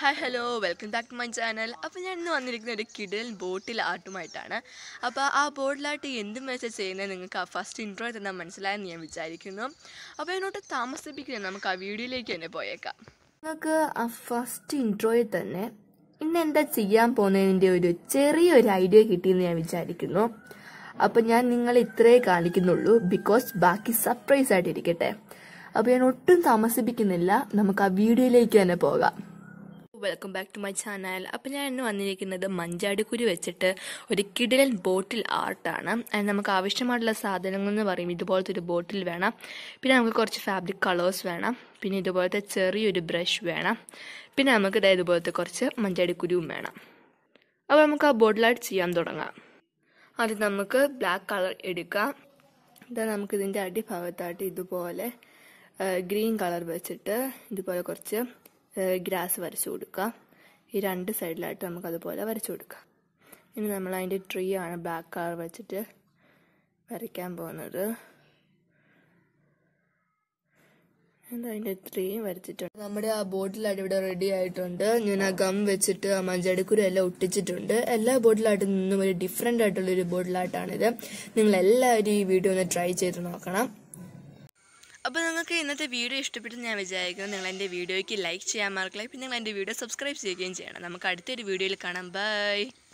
Hi, hello, welcome back to my channel. അപ്പോൾ ഞാൻ ഇന്ന് വന്നിരിക്കുന്ന ഒരു കിഡിൽ ബോട്ടിൽ ആർട്ടുമായിട്ടാണ്. അപ്പോൾ ആ ബോട്ടിലായിട്ട് എന്ത് മെസ്സേജ് ചെയ്യുന്നത് നിങ്ങൾക്ക് ആ ഫസ്റ്റ് ഇൻട്രോ തന്നാൽ മനസ്സിലായെന്ന് ഞാൻ വിചാരിക്കുന്നു. അപ്പോൾ എന്നോട്ട് താമസിപ്പിക്കുന്നത് നമുക്ക് ആ വീഡിയോയിലേക്ക് തന്നെ പോയേക്കാം. നിങ്ങൾക്ക് ആ ഫസ്റ്റ് ഇൻട്രോയിൽ തന്നെ ഇന്ന് എന്താ ചെയ്യാൻ പോകുന്നതിൻ്റെ ഒരു ചെറിയൊരു ഐഡിയ കിട്ടിയെന്ന് ഞാൻ വിചാരിക്കുന്നു. അപ്പോൾ ഞാൻ നിങ്ങളെ ഇത്രേ കാണിക്കുന്നുള്ളൂ, ബിക്കോസ് ബാക്കി സർപ്രൈസ് ആയിട്ടിരിക്കട്ടെ. അപ്പോൾ ഞാൻ ഒട്ടും താമസിപ്പിക്കുന്നില്ല, നമുക്ക് ആ വീഡിയോയിലേക്ക് തന്നെ പോകാം. Welcome back to my channel. അപ്പോൾ ഞാൻ ഇന്ന് വന്നിരിക്കുന്നത് മഞ്ചാടിക്കുരു വെച്ചിട്ട് ഒരു കിടിലൻ ബോട്ടിൽ ആർട്ടാണ്. അതിന് നമുക്ക് ആവശ്യമായിട്ടുള്ള സാധനങ്ങൾ എന്ന് പറയും ഇതുപോലത്തെ ഒരു ബോട്ടിൽ വേണം, പിന്നെ നമുക്ക് കുറച്ച് ഫാബ്രിക് കളേഴ്സ് വേണം, പിന്നെ ഇതുപോലത്തെ ചെറിയൊരു ബ്രഷ് വേണം, പിന്നെ നമുക്ക് ഇതുപോലത്തെ കുറച്ച് മഞ്ചാടിക്കുരുവും വേണം. അപ്പോൾ നമുക്ക് ആ ബോട്ടിൽ ആർട്ട് ചെയ്യാൻ തുടങ്ങാം. അത് നമുക്ക് ബ്ലാക്ക് കളർ എടുക്കാം. ഇതാ നമുക്കിതിൻ്റെ അടിഭാഗത്തായിട്ട് ഇതുപോലെ ഗ്രീൻ കളർ വെച്ചിട്ട് ഇതുപോലെ കുറച്ച് ഗ്രാസ് വരച്ചു കൊടുക്കാം. ഈ രണ്ട് സൈഡിലായിട്ട് നമുക്കതുപോലെ വരച്ചു കൊടുക്കാം. ഇനി നമ്മൾ അതിൻ്റെ ട്രീ ആണ് ബ്ലാക്ക് കളർ വെച്ചിട്ട് വരയ്ക്കാൻ പോകുന്നത്. അതിൻ്റെ ട്രീ വരച്ചിട്ടുണ്ട്. നമ്മുടെ ആ ബോട്ടിലായിട്ട് ഇവിടെ റെഡി ആയിട്ടുണ്ട്. ഞാൻ ആ ഗം വെച്ചിട്ട് ആ മഞ്ചാടിക്കുരു എല്ലാം ഒട്ടിച്ചിട്ടുണ്ട്. എല്ലാ ബോട്ടിലായിട്ട് നിന്നും ഒരു ഡിഫറെൻ്റ് ആയിട്ടുള്ളൊരു ബോട്ടിലായിട്ടാണിത്. നിങ്ങളെല്ലാവരും ഈ വീഡിയോ ഒന്ന് ട്രൈ ചെയ്ത് നോക്കണം. അപ്പോൾ നിങ്ങൾക്ക് ഇന്നത്തെ വീഡിയോ ഇഷ്ടപ്പെട്ടെന്ന് ഞാൻ വിചാരിക്കുന്നു. നിങ്ങൾ എൻ്റെ വീഡിയോയ്ക്ക് ലൈക്ക് ചെയ്യാൻ മറക്കില്ല, പിന്നെ നിങ്ങൾ എൻ്റെ വീഡിയോ സബ്സ്ക്രൈബ് ചെയ്യുകയും ചെയ്യണം. നമുക്ക് അടുത്തൊരു വീഡിയോയിൽ കാണാം. ബൈ.